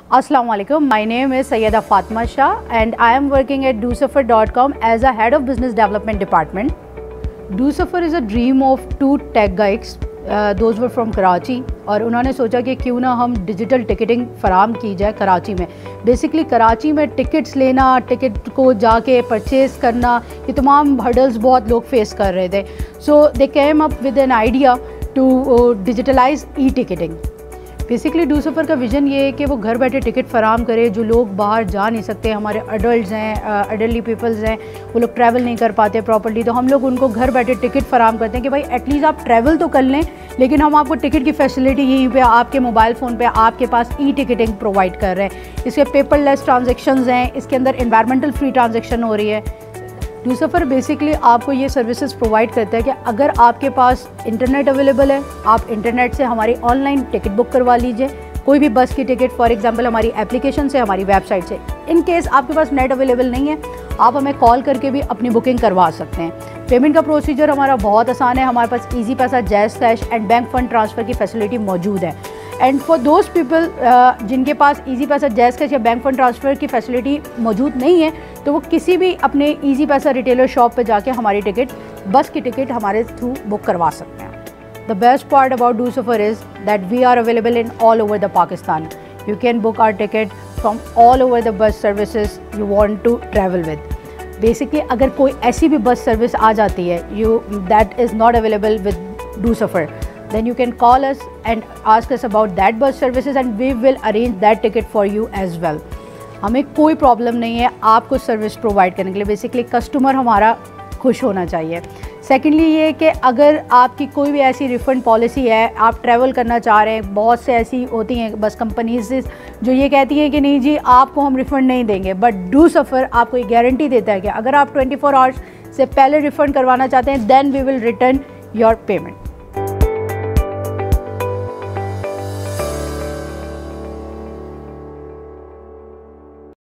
Assalamu alaikum. My name is Sayyida Fatma Shah and I am working at DoSuffer.com as a head of business development department. DoSuffer is a dream of two tech guys. Those were from Karachi और उन्होंने सोचा कि क्यों ना हम digital ticketing फराम की जाए कराची में। बेसिकली कराची में टिकट्स लेना, टिकट को जाके परचेज़ करना, ये तमाम हर्डल्स बहुत लोग फेस कर रहे थे। So they came up with an idea to digitalise e ticketing. Basically DoSuffer का विज़न ये है कि वो घर बैठे टिकट फ़राम करे। जो लोग बाहर जा नहीं सकते, हमारे अडल्ट हैं, एडल्टली पीपल्स हैं, वो लोग ट्रैवल नहीं कर पाते प्रॉपर्ली, तो हम लोग उनको घर बैठे टिकट फ़राम करते हैं कि भाई एटलीस्ट आप ट्रैवल तो कर लें, लेकिन हम आपको टिकट की फैसिलिटी यहीं पे आपके मोबाइल फ़ोन पे आपके पास ई टिकटिंग प्रोवाइड कर रहे हैं। इसके पेपरलेस ट्रांजेक्शन्स हैं, इसके अंदर एनवायरमेंटल फ्री ट्रांजेक्शन हो रही है। DoSuffer बेसिकली आपको ये सर्विसेज प्रोवाइड करता है कि अगर आपके पास इंटरनेट अवेलेबल है, आप इंटरनेट से हमारी ऑनलाइन टिकट बुक करवा लीजिए। कोई भी बस की टिकट फॉर एग्जांपल हमारी एप्लीकेशन से, हमारी वेबसाइट से। इन केस आपके पास नेट अवेलेबल नहीं है, आप हमें कॉल करके भी अपनी बुकिंग करवा सकते हैं। पेमेंट का प्रोसीजर हमारा बहुत आसान है। हमारे पास Easypaisa, JazzCash and bank fund transfer की फैसिलिटी मौजूद है। एंड फॉर दोज पीपल जिनके पास ईजी पैसा, जैज़ कैश या बैंक फ़ंड ट्रांसफ़र की फैसिलिटी मौजूद नहीं है, तो वो किसी भी अपने ईजी पैसा रिटेलर शॉप पे जाके हमारी टिकट, बस की टिकट हमारे थ्रू बुक करवा सकते हैं। The best part about DoSuffer is that we are available in all over the Pakistan. You can book our ticket from all over the bus services you want to travel with. Basically अगर कोई ऐसी भी bus service आ जाती है that is not available with DoSuffer, then you can call us and ask us about that bus services and we will arrange that ticket for you as well. हमें कोई problem नहीं है आपको service provide करने के लिए। Basically customer हमारा खुश होना चाहिए। सेकेंडली ये कि अगर आपकी कोई भी ऐसी रिफ़ंड पॉलिसी है, आप ट्रैवल करना चाह रहे हैं, बहुत से ऐसी होती हैं बस कंपनीज जो ये कहती हैं कि नहीं जी आपको हम रिफ़ंड नहीं देंगे, बट DoSuffer आपको ये गारंटी देता है कि अगर आप 24 आवर्स से पहले रिफ़ंड करवाना चाहते हैं then we will return your payment.